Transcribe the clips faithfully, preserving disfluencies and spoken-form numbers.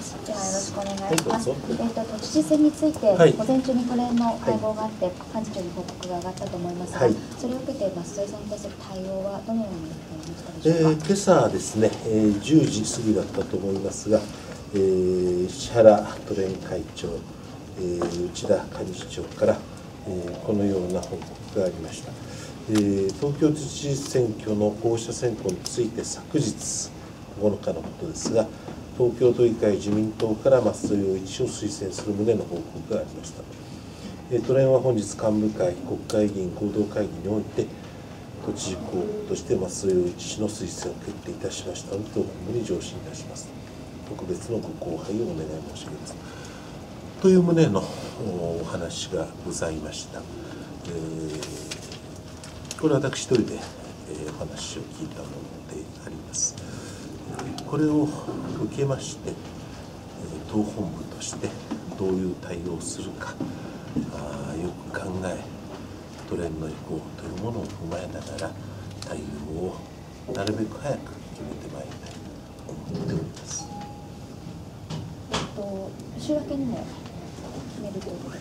す。 ではよろしくお願いします。 はい、 えっ、と都知事選について、 はい、 午前中に都連の会合があって、幹事長に報告が上がったと思いますが、はい、それを受けて舛添さんに対する対応はどのようになりましたでしょうか。 えー、今朝ですね、えー、じゅうじ過ぎだったと思いますが、えー、石原都連会長、えー、内田幹事長から、えー、このような報告がありました。えー、東京都知事選挙の候補者選考について昨日ここのかのことですが、東京都議会自民党から舛添洋一を推薦する旨の報告がありました。えー、都連は本日幹部会、国会議員合同会議において、都知事候補として舛添洋一氏の推薦を決定いたしましたので、党本部に上申いたします。特別のご高配をお願い申し上げます。という旨のお話がございました。えーこれは私一人で、えー、お話を聞いたものであります。えー、これを受けまして、えー、党本部としてどういう対応をするか、あよく考え、都連の意向というものを踏まえながら対応をなるべく早く決めてまいりたいと思っております。 えっと週明けにも決めるということです。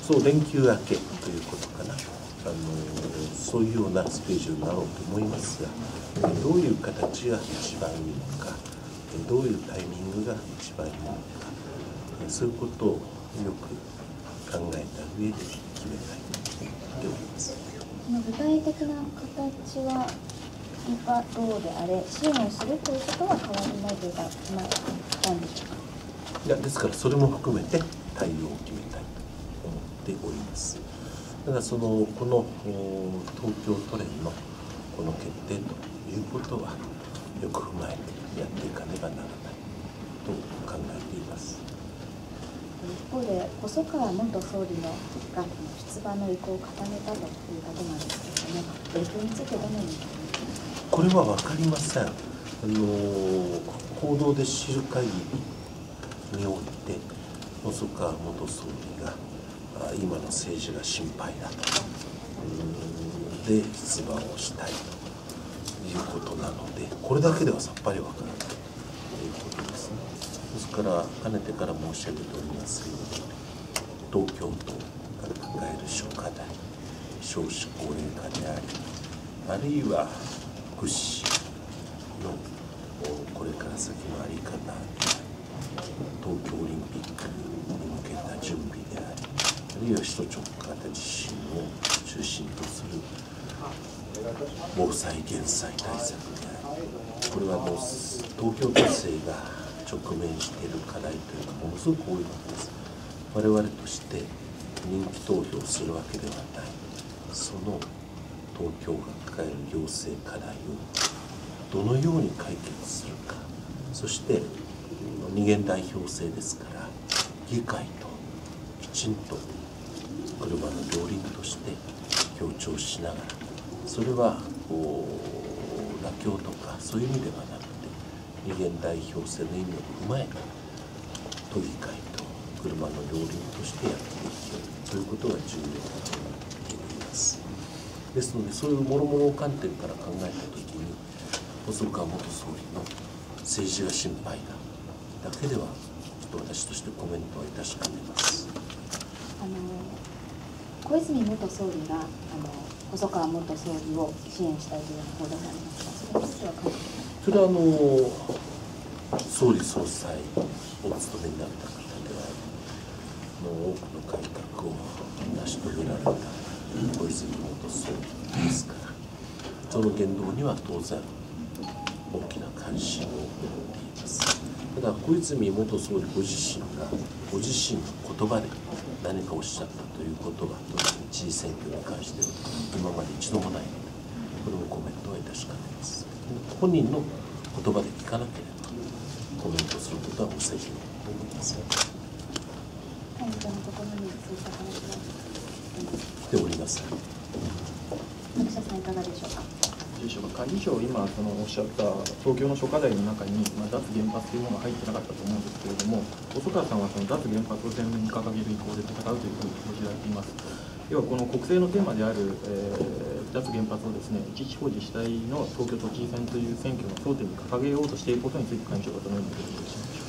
そう、連休明けということかな。あのそういうようなスケジュールになろうと思いますが、どういう形が一番いいのか、どういうタイミングが一番いいのか、そういうことをよく考えた上で決めたいと思っております。 具体的な形はがどうであれ、支援をするということは変わりないというか、決まったんでしょうか。 いや、ですからそれも含めて対応を決めたいと思っております。だからそのこの東京都連のこの決定ということはよく踏まえてやっていかねばならないと考えています。 一方で細川元総理のが出馬の意向を固めたということなんですけれども、影響についてどのようにこれは分かりません。あの報道で知る限りにおいて細川元総理が今の政治が心配だとで出馬をしたいということなので、これだけではさっぱりわからないということですね。ですからかねてから申し上げておりますように、東京都が抱える諸課題、少子高齢化であり、あるいは福祉のこれから先の在り方、東京オリンピックに向けた準備であり、あるいは首都直下型地震を中心とする防災・減災対策であり、これはもう東京都政が直面している課題というのはものすごく多いわけです。我々として人気投票するわけではない、その東京が抱える行政課題をどのように解決するか、そして二元代表制ですから議会ときちんと車の両輪として協調しながら、それはこう妥協とかそういう意味ではなくて、二元代表制の意味を踏まえて都議会と車の両輪としてやっていくということが重要だと思っています。ですので、そういう諸々観点から考えたときに、細川元総理の政治が心配だだけではちょっと私としてコメントはいたしかねます。 あの小泉元総理があの細川元総理を支援したいという報道がありますが、それについては考えていますか。 それはあの総理総裁をお務めになった方ではあり、もう多くの改革を成し遂げられた小泉元総理ですから、その言動には当然大きな関心を持っています。ただ小泉元総理ご自身がご自身の言葉で何かおっしゃったということは、知事選挙に関しては今まで一度もないので、これもコメントはいたしかねます。本人の言葉で聞かなければコメントすることは無責任と思います。 幹事長のところにそういった話は来ておりません。 牧下さんいかがでしょうか。 幹事長、今そのおっしゃった東京の諸課題の中に、まあ、脱原発というものが入ってなかったと思うんですけれども、細川さんはその脱原発を前面に掲げる意向で戦うというふうに報じられています。要はこの国政のテーマである、えー、脱原発をですね、一地方自治体の東京都知事選という選挙の争点に掲げようとしていることについて、幹事長はどのように受け止めていらっしゃいますでしょうか。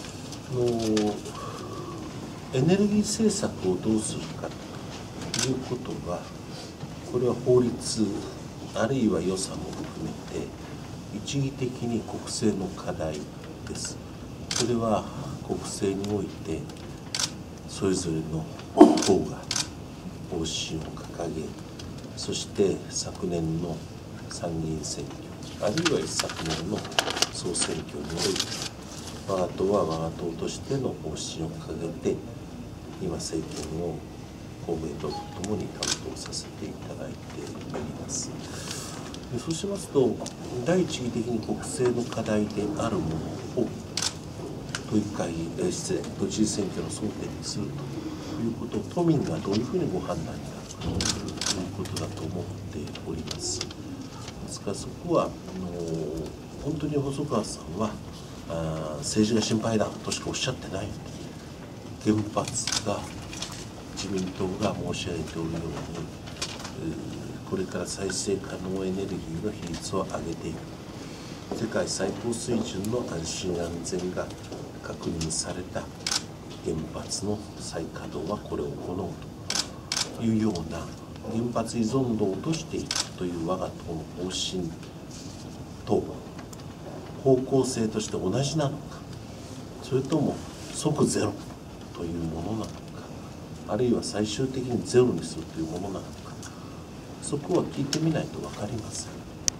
のエネルギー政策をどうするかということは、これは法律あるいは予算も含めて一義的に国政の課題です。それは国政においてそれぞれの党が方針を掲げ、そして昨年の参議院選挙あるいは一昨年の総選挙において我が党は我が党としての方針を掲げて今政権を公明党とともに担当させていただいております。そうしますと第一義的に国政の課題であるものを都議会え失礼都知事選挙の争点にするということを都民がどういうふうにご判断になるかということだと思っております。ですからそこはあの本当に細川さんはあ政治が心配だとしかおっしゃってない。原発が自民党が申し上げておるように、これから再生可能エネルギーの比率を上げていく、世界最高水準の安心安全が確認された原発の再稼働はこれを行うというような原発依存度を落としていくという我が党の方針と方向性として同じなのか、それとも即ゼロというものなのか、あるいは最終的にゼロにするというものなのか、そこは聞いてみないと分かりません。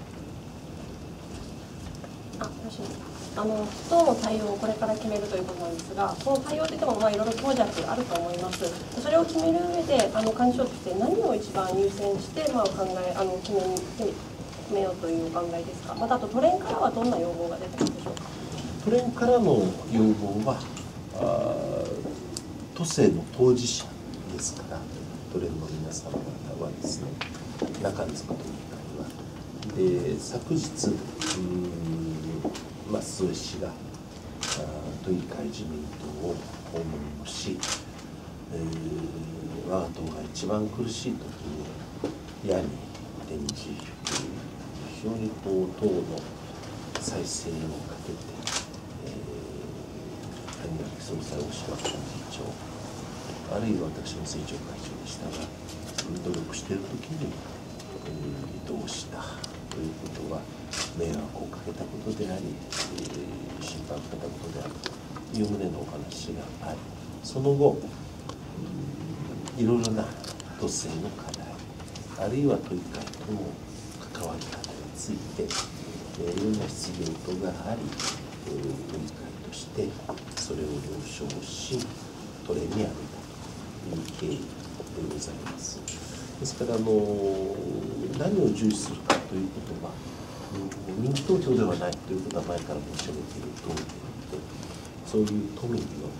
あ、よろしいですか。あの党の対応をこれから決めるということなんですが、その対応といってもまあいろいろ強弱あると思います。それを決める上であの幹事長として何を一番優先してまあ考えあの決め決めようというお考えですか。またあと都連からはどんな要望が出てくるでしょうか。 都連からの要望はあ都政の当事者ですから、都連の皆様方はですね、中津都議会はで昨日舛添氏が都議会自民党を訪問をし、えー、我が党が一番苦しい時に矢に転じ、非常にこう党の再生をかけて、えー、谷垣総裁、大島幹事長、あるいは私も政調会長でしたが、努力している時に、えー、移動したということは迷惑をかけたことであり、えー、心配をかけたことであるという旨のお話があり、その後いろいろな都政の課題、あるいは都議会との関わり方について、えー、いろんな質疑応答があり、えー、都議会としてそれを了承し都連に挙げたという経緯でございます。ですからあの何を重視するかということは、民主投票ではないということは前から申し上げている通りであって、そういう都民の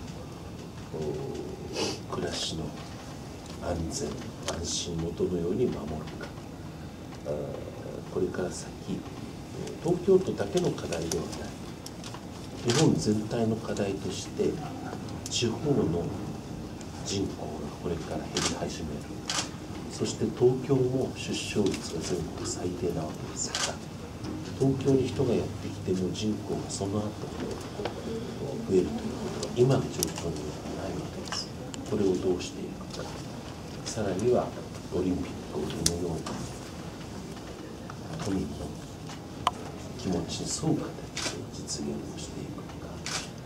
暮らしの安全安心をどのように守るか、これから先東京都だけの課題ではない、日本全体の課題として地方の人口がこれから減り始める。そして東京も出生率が全国最低なわけですから、東京に人がやってきても人口がその後増えるということは今の状況にはないわけです。これをどうしていくか、さらにはオリンピックをどのように都民の気持ちに沿う形で実現をしていくのか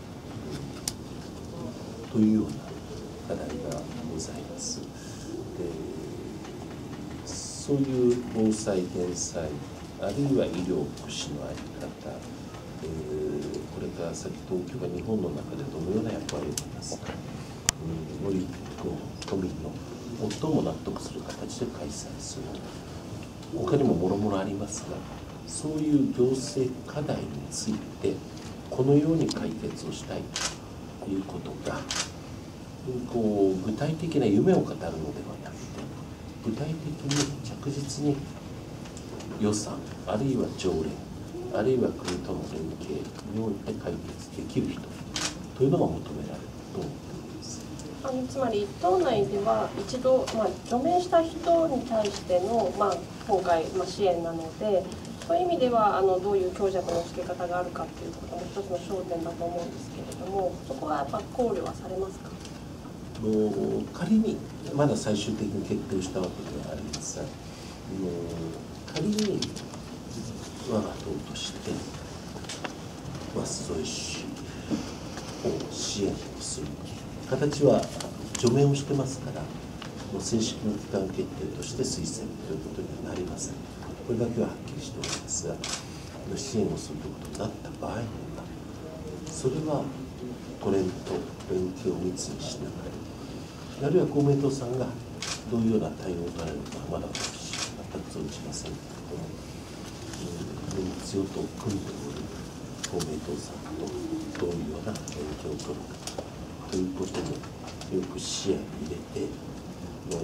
というような課題がございます。でそういう防災・減災、あるいは医療・福祉の在り方、えー、これから先東京が日本の中でどのような役割を果たすか、うん、オリンピックを都民の最も納得する形で開催する、他にももろもろありますが、そういう行政課題についてこのように解決をしたいということが、こう具体的な夢を語るのではなくて、具体的に着実に予算、あるいは条例、あるいは国との連携において解決できる人というのが求められると思っています。 あのつまり党内では一度、まあ、除名した人に対しての、まあ、今回、まあ、支援なので、 そういう意味ではあのどういう強弱のつけ方があるかっていうことも一つの焦点だと思うんですけれども、そこはやっぱ考慮はされますか？ の仮にまだ最終的に決定したわけではありません。の仮に我が党として舛添氏を支援をする形は除名をしてますから、正式な機関決定として推薦ということにはなりません。これだけははっきりしておりますが、支援をするということになった場合には、それは都連と連携を密にしながら、あるいは公明党さんがどういうような対応を取られるかはまだ私全く存じませんけれども、連立与党を組んでおる公明党さんとどういうような連携を取るかということもよく視野に入れて、の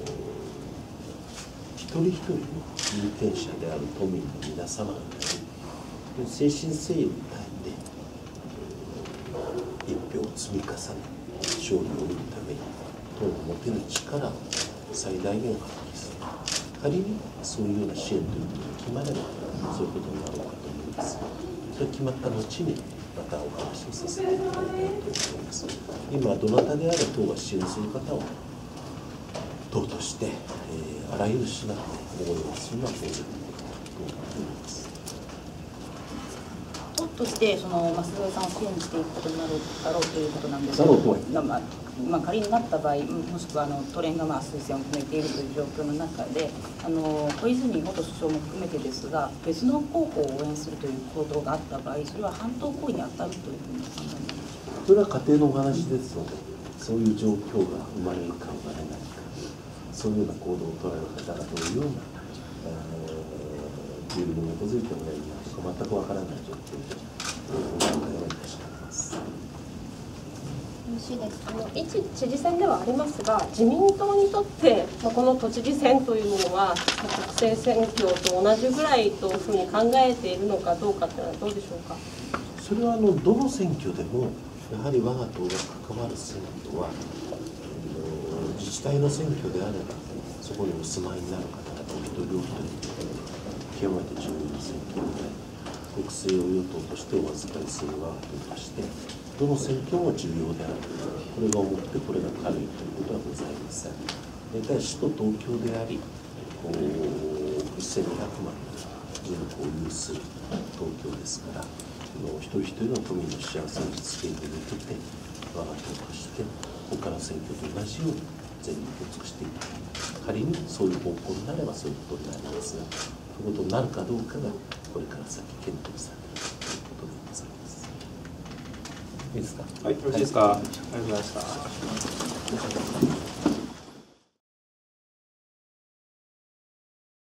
一人一人の有権者である都民の皆様方に誠心誠意を訴えて一票を積み重ね勝利を得るために党の持てる力を最大限発揮する。仮にそういうような支援ということが決まればそういうことになろうかと思います。それが決まった後にまたお話をさせていただきたいと思います。今どなたであれ党が支援する方を党として、えー、あらゆる手段で応援するのは当然のことだと思います。 党としてその舛添さんを支援していくことになるだろうということなんですけだろうとはど、まあまあ、仮になった場合、もしくはあの都連がまあ推薦を決めているという状況の中で、あの小泉元首相も含めてですが、別の候補を応援するという行動があった場合、それは反党行為に当たるというふうに考えますか？ それは家庭のお話ですので、そういう状況が生まれるか生まれないか、そういうような行動を取られる方がどういうような理由に基づいておやりになるか全くわからない状況でお考えをいたしております。 よろしいですか？ あの一知事選ではありますが、自民党にとって、まあ、この都知事選というものは国政選挙と同じぐらいというふうに考えているのかどうかというのはどうでしょうか？ それはあのどの選挙でもやはり我が党が関わる選挙は自治体の選挙であればそこにお住まいになる方々お一人お一人極めて重要な選挙で、国政を与党としてお預かりする我が党としてどの選挙も重要である、これが重くてこれが軽いということはございません。ただ首都東京でありせんにひゃくまんの人口を有する東京ですから、一人一人の都民の幸せを実現に向けて我が党として他の選挙と同じように全力を尽くしていく。仮にそういう方向になればそういうことになりますが、そういうことになるかどうかがこれから先検討されるということでございます。いいですか？ はい、よろしいですか。ありがとうございました。